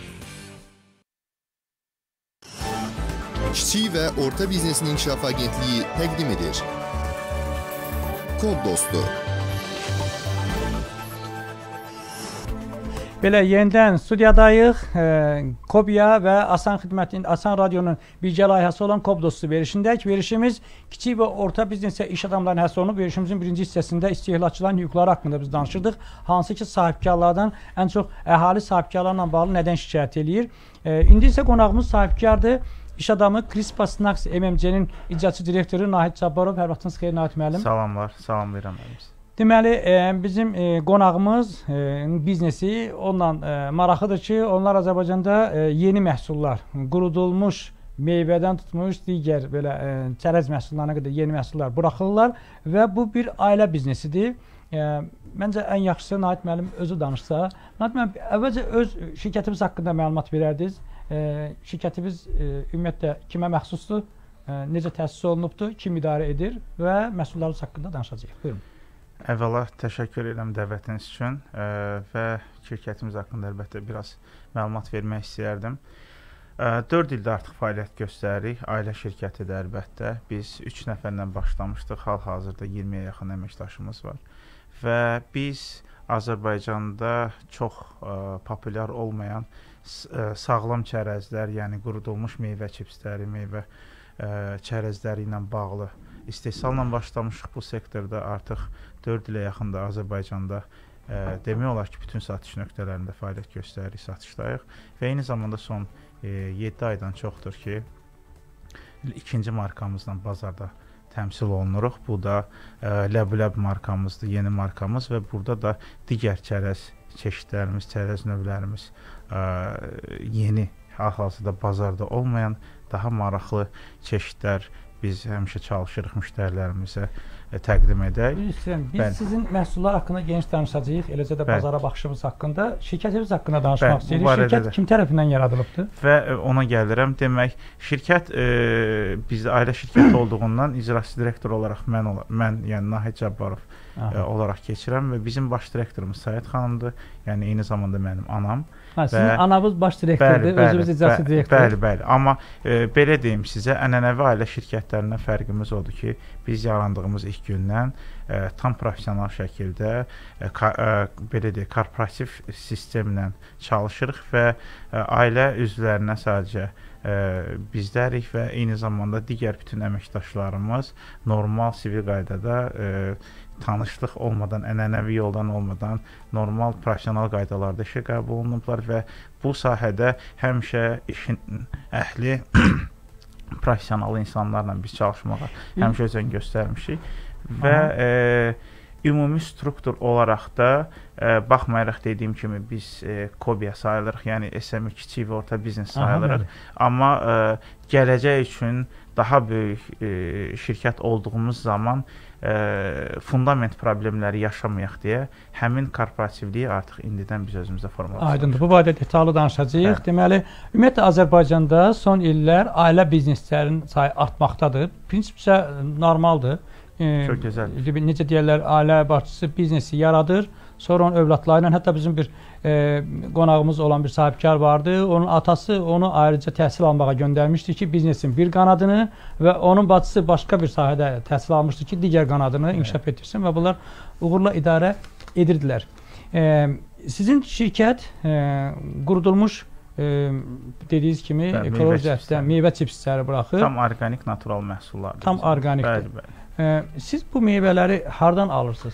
Kiçik və Orta Biznesin İnkişaf Agentliyi təqdim edir. Kod dostu.
Belə yenidən studiyadayıq. E, Kobiya və Asan xidmətinin, Asan Radionun birgə layihəsi olan Kod dostu verişindəyik. Verişimiz kiçik və orta biznesə iş adamlarının həsr olunub. Verişimizin birinci hissəsində istehlakçıların hüquqları haqqında biz danışırdıq. Hansı ki, sahibkarlardan ən çox əhali sahibkarlarla bağlı nədən şikayət eləyir. E, indi isə qonağımız sahibkardır. İş adamı Crispa Snacks M M C-nin icraçı direktoru Nahid Cabbarov. Hər vaxtınız xeyir Nahid müəllim.
Salamlar, salamlayıram müəllim.
Deməli, e, bizim e, qonağımız e, biznesi onunla e, maraqlıdır ki, onlar Azərbaycanda e, yeni məhsullar, qurudulmuş meyvədən tutmuş digər belə e, çərəz məhsullarına qədər yeni məhsullar buraxırlar və bu bir ailə biznesidir. E, məncə ən yaxşısı Nahid müəllim özü danışsa. Nahid müəllim, əvvəlcə öz şirkətimiz haqqında məlumat verərdiniz. E, şirkətimiz e, ümumiyyətlə kimə məxsusdur, e, necə təsis olunubdur, kim idarə edir və məhsullarımız haqqında danışacağıq. Buyurun.
Əvvəla təşəkkür edirəm dəvətiniz üçün ə, və şirkətimiz haqqında əlbəttə biraz məlumat vermək istəyərdim. dörd ildə artıq fəaliyyət göstəririk. Ailə şirkətidir əlbəttə. Biz üç nəfərlə başlamışdıq. Hal-hazırda iyirmiyə yaxın əməkdaşımız var. Və biz Azərbaycanda çox ə, populyar olmayan ə, sağlam çərəzlər, yəni qurudulmuş meyvə çipsləri, meyvə ə, çərəzləri ilə bağlı istehsalla başlamışıq bu sektorda. Artıq dörd ilə yaxında Azərbaycanda e, demək olar ki, bütün satış nöqtələrində fəaliyyət göstəririk, satışdayıq. Və eyni zamanda son e, yeddi aydan çoxdur ki, ikinci markamızla bazarda təmsil olunuruq. Bu da e, Ləb-Ləb markamızdır, yeni markamız və burada da digər çərəz çeşidlərimiz, çərəz növlərimiz e, yeni, hal-hazırda bazarda olmayan daha maraqlı çeşidlər biz həmişə çalışırıq müştərilərimizə e, təqdim edək.
Biz Bəli. sizin məhsullar haqqında geniş danışacağıq, eləcə də Bəli. bazara baxışımız haqqında, şirkətimiz haqqında danışmaq istəyirik. Şirkət də. kim tərəfindən yaradılıbdır?
Və e, ona gəlirəm. Demək, şirkət e, bizdə ailə şirkəti olduğundan icraçı direktor olaraq mən, mən yəni Nahid Cabbarov e, olaraq keçirəm və bizim baş direktorumuz Sayed xanımdır. Yəni eyni zamanda mənim anam.
Ha, sizin və, anavız baş direktordur, özünüz icraçı direktor.
Bəli, bəli. Amma e, belə deyim sizə, ənənəvi ailə şirkətlərindən fərqimiz odur ki, biz yarandığımız ilk gündən e, tam professional şəkildə e, ka, e, belə deyək, korporativ sistemlə çalışırıq və e, ailə üzvlərinə sadəcə bizdərik və eyni zamanda digər bütün əməkdaşlarımız normal sivil qaydada tanışlıq olmadan, ənənəvi yoldan olmadan normal professional qaydalarda işə qəbul olunublar və bu sahədə həmişə işin əhli professional insanlarla biz çalışmağa həmişə özən göstərmişik və e, ümumi struktur olaraq da e, baxmayaraq dediyim kimi biz e, KOBİ-yə sayılırıq, yəni S M E kiçik və orta biznes sayılırıq. Aha, amma e, gələcək üçün daha böyük e, şirkət olduğumuz zaman e, fundament problemləri yaşamayaq deyə həmin korporativliyi artıq indidən biz özümüzdə formalaşdırırıq.
Aydındır. Bu barədə detallı danışacağıq. Hə. Deməli, ümumiyyətlə Azərbaycanda son illər ailə bizneslərinin sayı artmaqdadır. Prinsipcə normaldır.
Çox gözəl.
Necə deyirlər, ailə başçısı biznesi yaradır, sonra onun övladlarıyla, hətta bizim bir e, qonağımız olan bir sahibkar vardı, onun atası onu ayrıca təhsil almağa göndərmişdi ki, biznesin bir qanadını və onun bacısı başqa bir sahədə təhsil almışdı ki, digər qanadını inkişaf etdirsin və bunlar uğurla idarə edirdilər. E, sizin şirkət e, qurudulmuş e, dediyiniz kimi ekoloji cəhətdən meyvə çipsləri buraxır.
Tam organik, natural məhsullardır.
Tam organikdir.
Bəli, bəli.
Siz bu meyvələri hardan alırsınız?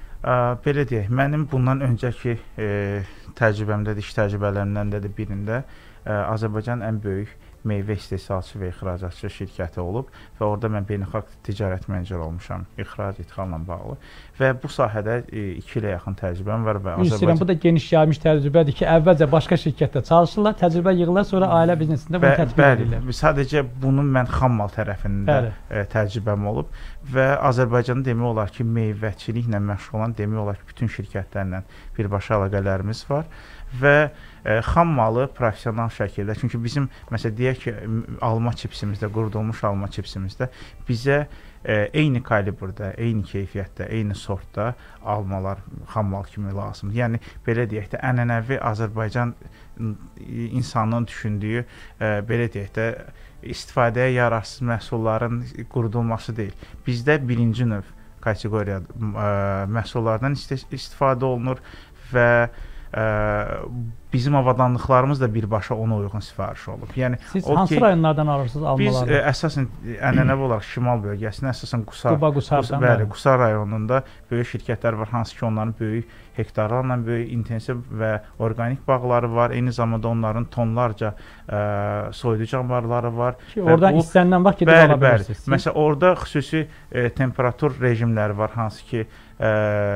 Belə deyək, mənim bundan öncəki e, təcrübəmdə, iş təcrübələrimdən də birində e, Azərbaycanın ən böyük meyvə istehsalçı və ixracatçı şirkəti olub və orada mən beynəlxalq ticarət meneceri olmuşam, ixrac ixracla bağlı və bu sahədə e, iki ilə yaxın təcrübəm var və
Azərbaycan... Bu da geniş yayılmış təcrübədir ki, əvvəlcə başqa şirkətdə çalışırlar, təcrübə yığırlar, sonra ailə biznesində bunu tətbiq edirlər.
Bəli, sadəcə bunun mən xammal tərəfində e, təcrübəm olub və Azərbaycanda demək olar ki, meyvəçiliklə məşğul olan demək olar ki, bütün şirkətlərlə birbaşa əlaqələrimiz var və e, xam malı professional şəkildə, çünki bizim məsələn deyək ki, alma çipsimizdə, qurudulmuş alma çipsimizdə bizə e, eyni kalibrdə, eyni keyfiyyətdə, eyni sortda almalar xam mal kimi lazımdır. Yəni belə deyək də ənənəvi Azərbaycan insanın düşündüyü e, belə deyək də istifadəyə yararsız məhsulların qurudulması deyil. Bizdə birinci növ kateqoriya e, məhsullardan istifadə olunur və Ə, bizim avadanlıqlarımız da birbaşa ona uyğun sifariş olub. Yəni
siz hansı ki, rayonlardan alırsınız almaları?
Biz ə, əsasən ənənəvi olaraq şimal bölgəsində, əsasən Qusar,
Quba, Qusardan,
Qus, bəli, Qusar rayonunda böyük şirkətlər var, hansı ki onların böyük hektarlarla böyük intensiv və organik bağları var. Eyni zamanda onların tonlarca ə, soyuducu anbarları var.
Ki, oradan bu, istənilən vaxt gedib ala bilirsiniz.
Məsələn, orada xüsusi ə, temperatur rejimləri var, hansı ki ə,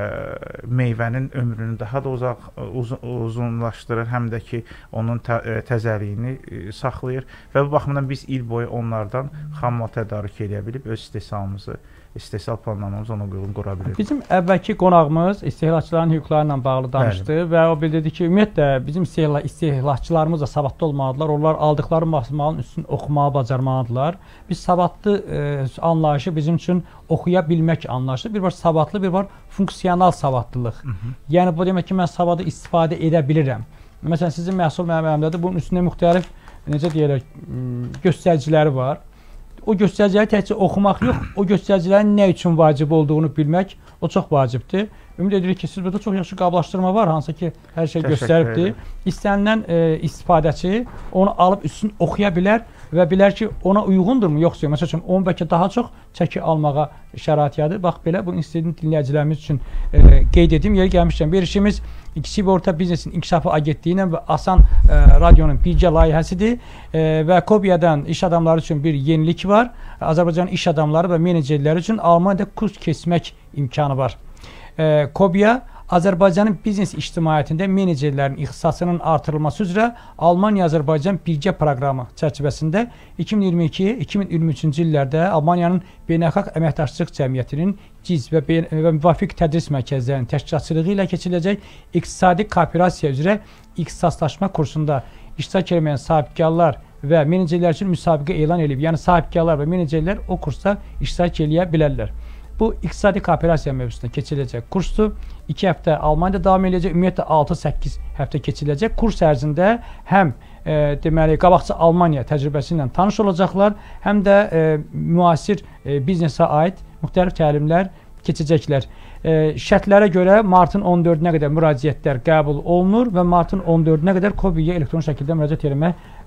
meyvənin ömrünü daha da uzaq uz, uzunlaşdırır, həm də ki onun tə, ə, təzəliyini ə, saxlayır və bu baxımdan biz il boyu onlardan xammal tədarük edə bilib öz istehsalımızı, istehsal planlamamızı ona uyğun qura bilirik.
Bizim əvvəlki qonağımız istehlakçıların hüquqları ilə bağlı danışdı. Bəli. Və o bildirdi ki, ümumiyyətlə bizim istehlakçılarımız da savadlı olmalıdırlar. Onlar aldıqları malın üstünü oxumağı bacarmalıdırlar. Biz savadlı e, anlayışı bizim üçün oxuya bilmək anlayışı. Bir var savadlı, bir var funksional savadlılıq. Hı -hı. Yəni bu demək ki, mən savadı istifadə edə bilirəm. Məsələn, sizin məhsul məmləmdədir. Bunun üstündə müxtəlif, necə deyərək, göstəriciləri var. O göstəriciləri təkcə oxumaq yox, o göstəricilərin nə üçün vacib olduğunu bilmək, o çox vacibdir. Ümid edirik ki, siz burada çox yaxşı qablaşdırma var, hansı ki, hər şey göstəribdir. İstənilən e, istifadəçi onu alıb üstünü oxuya bilər və bilər ki, ona uyğundurmu, yoxsa yox. Məsəl üçün, onun bəlkə daha çox çəki almağa şərait yadır. Bax, belə bunu istədiyim dinləyicilərimiz üçün e, qeyd edeyim. Yeri gəlmişkən, bir işimiz Kiçik və Orta Biznesin İnkişafı Agentliyi ilə və Asan e, Radionun birgə layihəsidir e, və KOBİ-dən iş adamları üçün bir yenilik var. Azərbaycanın iş adamları və menecerləri üçün Almaniyada kurs keçmək imkanı var. E, KOBİ-yə Azərbaycanın biznes ictimaiyyətində menecerlərin ixtisasının artırılması üzrə Almaniya-Azərbaycan birgə proqramı çərçivəsində iki min iyirmi iki iki min iyirmi üçüncü illərdə Almaniyanın Beynəlxalq Əməkdaşlıq Cəmiyyətinin C I Z və, və müvafiq tədris mərkəzlərinin təşkilatçılığı ilə keçiriləcək iqtisadi kooperasiya üzrə ixtisaslaşma kursunda iştirak etməyən sahibkarlar və menecerlər üçün müsabiqə elan edilib. Yəni sahibkarlar və menecerlər o kursda iştirak edə bilərlər. Bu iqtisadi kooperasiya mövzusunda keçiriləcək kursdur. iki həftə Almaniyada davam edəcək, ümumiyyətlə altı səkkiz həftə keçiriləcək. Kurs ərzində həm e, deməli qabaqcı Almaniya təcrübəsi ilə tanış olacaqlar, həm də e, müasir e, biznesə aid müxtəlif təlimlər keçəcəklər. E, şərtlərə görə martın on dördünə qədər müraciətlər qəbul olunur və martın on dördünə qədər KOBİ-yə elektron şəkildə müraciət etmək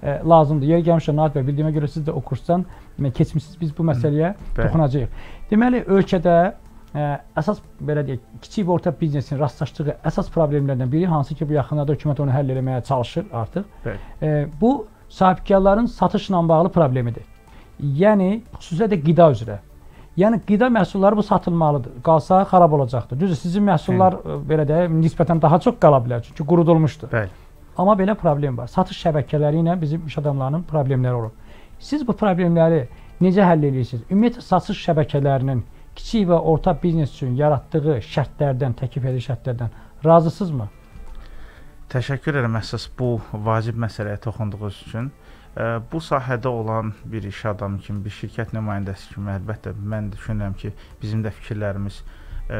e, lazımdır. Yer gəlmişə Nahid bəy, bildiyimə görə siz də o kursdan keçmişsiniz. Biz bu məsələyə toxunacağıq. Deməli, ölkədə ə, əsas belə deyək, kiçik və orta biznesin rastlaşdığı əsas problemlərdən biri, hansı ki, bu yaxınlarda hökumət onu həll etməyə çalışır artıq. E, bu sahibkarların satışla bağlı problemidir. Yəni, xüsusilə də qida üzrə. Yəni, qida məhsulları bu satılmalıdır. Qalsa xarab olacaqdır. Düzdür, sizin məhsullar Hı. belə də nisbətən daha çox qala bilər, çünki qurudulmuşdur. Bəli. Amma belə problem var. Satış şəbəkələri ilə bizim iş adamlarının problemləri olur. Siz bu problemləri necə həll edirsiniz? Ümumiyyətlə, satış şəbəkələrinin kiçik və orta biznes üçün yaratdığı şərtlərdən, təklif edici şərtlərdən razısınızmı?
Təşəkkür edirəm əsas bu vacib məsələyə toxunduğunuz üçün. Bu sahədə olan bir iş adamı kimi, bir şirkət nümayəndəsi kimi əlbəttə mən düşünürəm ki, bizim də fikirlərimiz ə,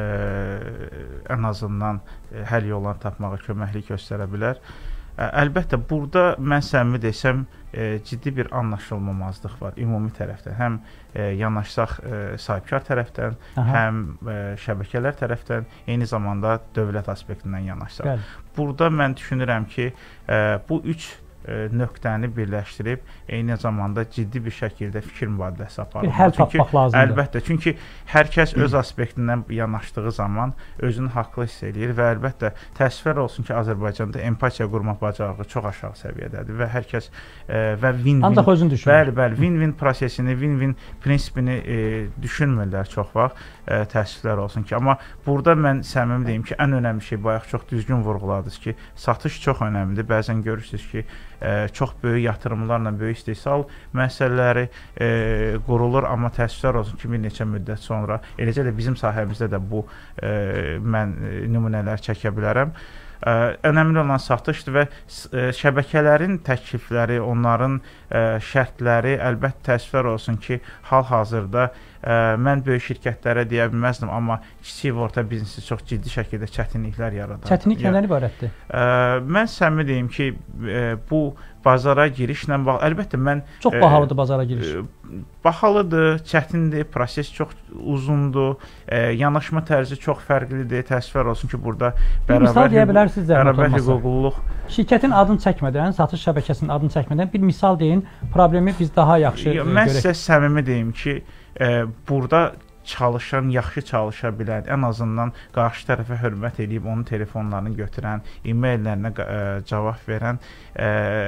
ən azından həll yollarını tapmağa köməklik göstərə bilər. Ə, əlbəttə, burada mən səmimi desəm, ə, ciddi bir anlaşılmamazlıq var ümumi tərəfdən. Həm ə, yanaşsaq ə, sahibkar tərəfdən, Aha. həm ə, şəbəkələr tərəfdən, eyni zamanda dövlət aspektindən yanaşsaq. Bəli. Burada mən düşünürəm ki, ə, bu üç nöqtəni birləşdirib eyni zamanda ciddi bir şəkildə fikir mübadiləsi aparılmalı.
Bir həll tapmaq lazımdır.
Əlbəttə, çünki hər kəs öz aspektindən yanaşdığı zaman özünü haqlı hiss eləyir və əlbəttə təəssüflər olsun ki, Azərbaycanda empatiya qurma bacarığı çox aşağı səviyyədədir və hər kəs e, və win-win
ancaq özünü düşünür.
Bəli, bəli, win-win prosesini, win-win prinsipini e, düşünmürlər çox vaxt. E, təəssüflər olsun ki, amma burada mən səmimi deyim ki, ən önəmli şey bayaq çox düzgün vurğuladınız ki, satış çox önəmlidir. Bəzən görürsünüz ki, Ə, çox böyük yatırımlarla böyük istehsal məsələləri ə, qurulur, amma təəssüflər olsun ki, bir neçə müddət sonra, eləcə də bizim sahəmizdə də bu ə, mən nümunələr çəkə bilərəm. Ə, önəmli olan satışdır və ə, şəbəkələrin təklifləri, onların ə, şərtləri əlbəttə təəssüflər olsun ki, hal-hazırda ə, mən böyük şirkətlərə deyə bilməzdim, amma kiçik və orta biznesi çox ciddi şəkildə çətinliklər yaradır.
Çətinlik nədən ibarətdir?
Ə, mən səmimi deyim ki, ə, bu bazara girişlə bağlı, əlbəttə mən...
Çox bahalıdır bazara giriş.
Ə, bahalıdır, çətindir, proses çox uzundur, ə, yanaşma tərzi çox fərqlidir, təəssüflər olsun ki, burada bərabər, hüquq, bərabər hüquqluluq...
Şirkətin adını çəkmədən, satış şəbəkəsinin adını çəkmədən bir misal deyin, problemi biz daha yaxşı görək.
Mən sizə səmimi deyim ki, ə, burada çalışan, yaxşı çalışa bilən, ən azından qarşı tərəfə hörmət edib onun telefonlarını götürən, e-maillərinə ə, cavab verən ə,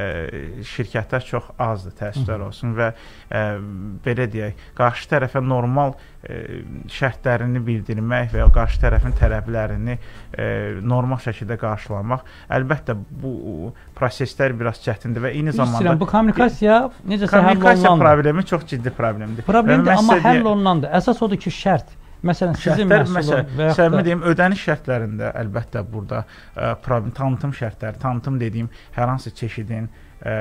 şirkətlər çox azdır, təəssüflər olsun və ə, belə deyək, qarşı tərəfə normal ə, şərtlərini bildirmək və ya qarşı tərəfin tələblərini ə, normal şəkildə qarşılamaq, əlbəttə bu proseslər biraz çətindir və eyni zamanda...
İstəyirəm, bu kommunikasiya necəsə həll olunandır.
Kommunikasiya problemi çox ciddi problemdir.
Problemdir, amma həll olunandır. Əsas odur ki, şərt. Məsələn, sizin məhsulun və yaxud da...
Səmimi deyim, ödəniş şərtlərində əlbəttə burada ə, problem, tanıtım şərtləri, tanıtım dediyim hər hansı çeşidin ə,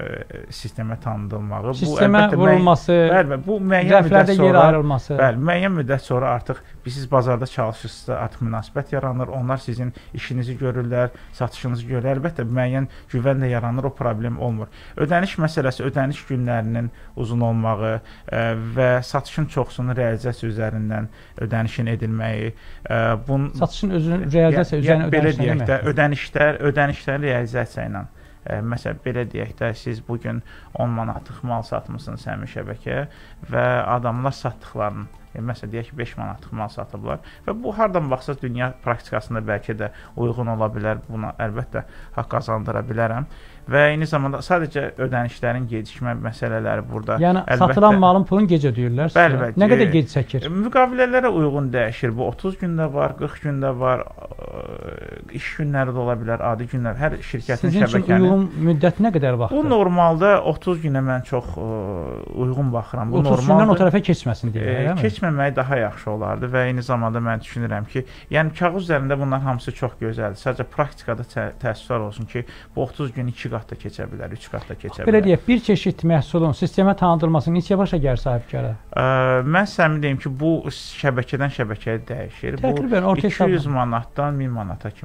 sistemə tanıdılmağı,
sistemə
bu,
vurulması,
bəli, bu müəyyən müddət
yer
sonra,
ayrılması.
Bəli, müəyyən müddət sonra artıq siz bazarda çalışırsınızsa, artıq münasibət yaranır, onlar sizin işinizi görürlər, satışınızı görürlər, əlbəttə müəyyən güvən də yaranır, o problem olmur. Ödəniş məsələsi, ödəniş günlərinin uzun olmağı ə, və satışın çoxsunun realizasiya üzərindən ödənişin edilməyi, ə, bun
satışın özünün realizasiya üzərindən
belə deyək də, ödənişlər, ödənişlərin realizasiya ilə ə, məsələn belə deyək də, siz bu gün on manatlıq mal satmısınız həmin şəbəkəyə və adamlar satdıqlarını E, məsələn, deyək ki, beş manatlıq mal satıblar və bu, hardan baxsaq, dünya praktikasında bəlkə də uyğun ola bilər, buna əlbəttə haqq qazandıra bilərəm və eyni zamanda sadəcə ödənişlərin gecikmə məsələləri burada.
Yəni, əlbəttə, satılan malın pulunu gec ödəyirlər.
Bəli, bəli.
Nə qədər gec çəkir?
Müqavilələrə uyğun dəyişir. Bu otuz gündə var, qırx gündə var, iş günləri də ola bilər, adi günlər. Hər şirkətin
şəbəkənin... Sizin üçün uyğun müddət nə qədər vaxtdır?
Bu, normalda otuz günə mən çox ə, uyğun baxıram. Bu,
otuz gündən o tərəfə keçməsin deyirlər,
e, keçməməyi daha yaxşı olardı və eyni zamanda mən düşünürəm ki, yəni kağız üzərində bunların hamısı çox gözəldir. Sadəcə praktikada təəssüflər olsun ki, bu otuz gün iki qat da keçə bilər, üç qat da keçə bilər.
Belə deyək, bir çeşid məhsulun sistemə tanıdılması neçə başa gəlir sahibkara?
Ə, mən səmin deyim ki, bu şəbəkədən şəbəkəyə dəyişir.
Təqribən,
bu iki yüz manatdan min manata kimi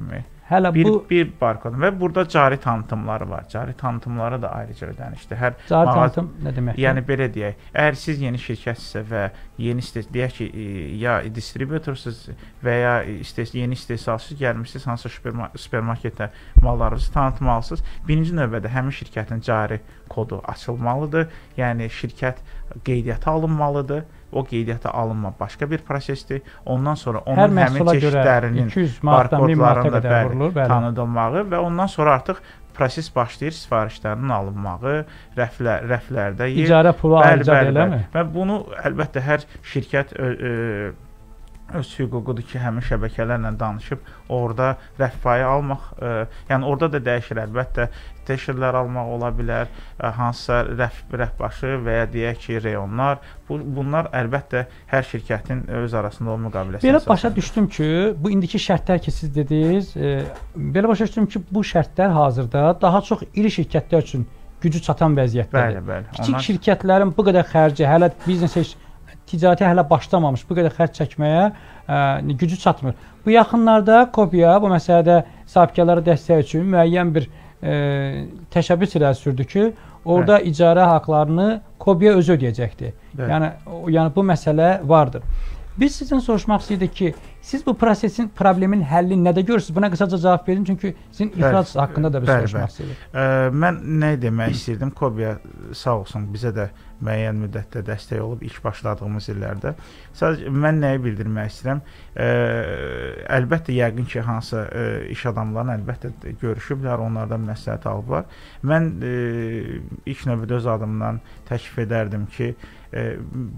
Hələ
bir,
bu
bir barkod və burada cari tanıtımları var. Cari tanıtımları da ayrıca ödənişdir. Hər
cari tanıtım nə deməkdir?
Yəni belə deyək, əgər siz yeni şirkətsə və yeni istehsal deyək ki, ya distributorsunuz və ya istehsal yeni istehsalçı gəlmisiniz, hansısa supermarketdə mallarınızı tanıtmalısınız. Birinci növbədə həmin şirkətin cari kodu açılmalıdır. Yəni şirkət qeydiyyata alınmalıdır. O qeydiyyata alınma başqa bir prosesdir. Ondan sonra onun həmin çeşidlərinin barkodlarının da bəli, tanıdılmağı və ondan sonra artıq proses başlayır sifarişlərinin alınmağı, rəflər, rəflərdə yer.
İcarə pulu ayrıca eləmi?
Və bunu əlbəttə hər şirkət ö, ö, öz hüququdur ki, həmin şəbəkələrlə danışıb orada rəf payı almaq, ə, yəni orada da dəyişir əlbəttə. Teşirlər almaq ola bilər, ə, hansısa rəf, rəfbaşı və ya deyək ki, reyonlar. Bu, bunlar əlbəttə hər şirkətin öz arasında o müqaviləsi.
Belə başa düşdüm ki, bu indiki şərtlər ki, siz dediniz, e, belə başa düşdüm ki, bu şərtlər hazırda daha çox iri şirkətlər üçün gücü çatan vəziyyətdədir.
Bəli, bəli.
Kiçik Onlar... şirkətlərin bu qədər xərci, hələ biznesə ticarətə hələ başlamamış, bu qədər xərc çəkməyə ə, gücü çatmır. Bu yaxınlarda Kopya bu məsələdə sahibkarlara dəstək üçün müəyyən bir ə, təşəbbüs irəli sürdü ki, orada Hə. icarə haqlarını Kopya özü ödəyəcəkdir. Bəli. Yəni, yəni bu məsələ vardır. Biz sizdən soruşmaq istəyirdik ki, siz bu prosesin, problemin həllini nədə görürsünüz? Buna qısaca cavab verin, çünki sizin ixrac bəli, haqqında da bir bəli, soruşmaq istəyirdik.
Mən nə demək istəyirdim? Kopya sağ olsun bizə də müəyyən müddətdə dəstək olub ilk başladığımız illərdə. Sadəcə mən nəyi bildirmək istəyirəm? Ə, əlbəttə yəqin ki, hansı ə, iş adamlarının əlbəttə görüşüblər, onlardan məsləhət alıblar. Mən ə, ilk növbədə öz adımdan təklif edərdim ki, ə,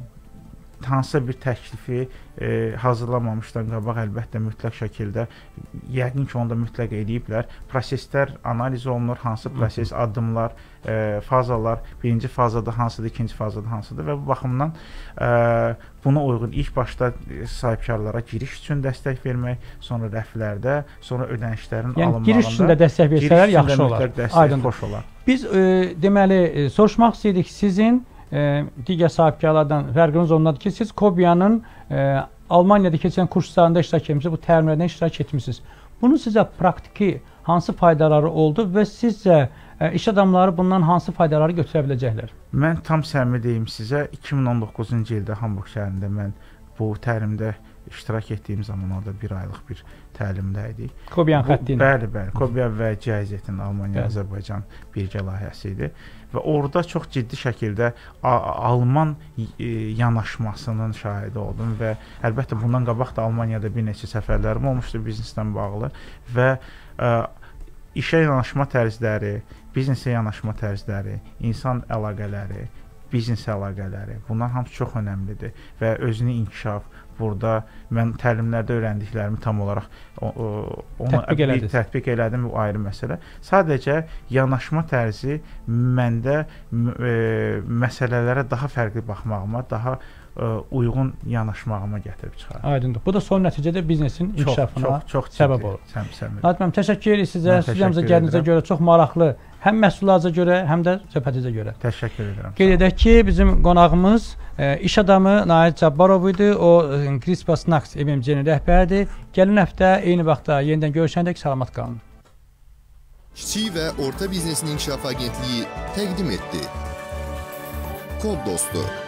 hansısa bir təklifi e, hazırlamamışdan qabaq əlbəttə mütləq şəkildə yəqin ki, onu da mütləq ediblər. Proseslər analiz olunur, hansı proses, addımlar, e, fazalar, birinci fazada hansıdır, ikinci fazada hansıdır və bu baxımdan e, buna uyğun ilk başda sahibkarlara giriş üçün dəstək vermək, sonra rəflərdə, sonra ödənişlərin yəni, alınmağında. Yəni giriş üçün də dəstək versələr yaxşı olar. Dəstək xoş olar.
Biz e, deməli e, soruşmaq istəyirdik sizin E, digər sahibkarlardan fərqiniz ondadır ki, siz Kopyanın e, Almaniyada keçən kurslarında iştirak etmişsiniz, bu təmirlərdən iştirak etmişsiniz. Bunun sizə praktiki hansı faydaları oldu və sizcə e, iş adamları bundan hansı faydaları götürə biləcəklər?
Mən tam səmimi deyim sizə, iki min on doqquzuncu ildə Hamburg şəhərində mən bu təlimdə iştirak etdiyim zaman orada bir aylıq bir təlimdə idik.
Kopyan xətti ilə.
Bəli, bəli. Kopya və G I Z-in Almaniya-Azərbaycan birgə layihəsi idi. Və orada çox ciddi şəkildə Alman e, yanaşmasının şahidi oldum və əlbəttə bundan qabaq da Almaniyada bir neçə səfərlərim olmuşdu bizneslə bağlı və e, işə yanaşma tərzləri, biznesə yanaşma tərzləri, insan əlaqələri, biznes əlaqələri, bunlar hamısı çox önəmlidir və özünü inkişaf, burada mən təlimlərdə öyrəndiklərimi tam olaraq o, o, onu tətbiq, tətbiq elədim, bu ayrı məsələ. Sadəcə yanaşma tərzi məndə e, məsələlərə daha fərqli baxmağıma, daha e, uyğun yanaşmağıma gətirib çıxarır.
Aydındır. Bu da son nəticədə biznesin inkişafına
çox, çox, çox
səbəb olur. Hatməm, təşəkkür edirik sizə. Sizəmizə gəldiyinizə görə çox maraqlı, həm məhsullarınıza görə, həm də söhbətinizə görə.
Təşəkkür edirəm.
Qeyd edək ki, bizim qonağımız e, iş adamı Nahid Cabbarov idi. O Crispa Snacks M M C-nin rəhbəridir. Gəlin həftə eyni vaxtda yenidən görüşəndək salamat qalın.
Kiçik və Orta Biznesin İnkişaf Agentliyi təqdim etdi. Kod dostu.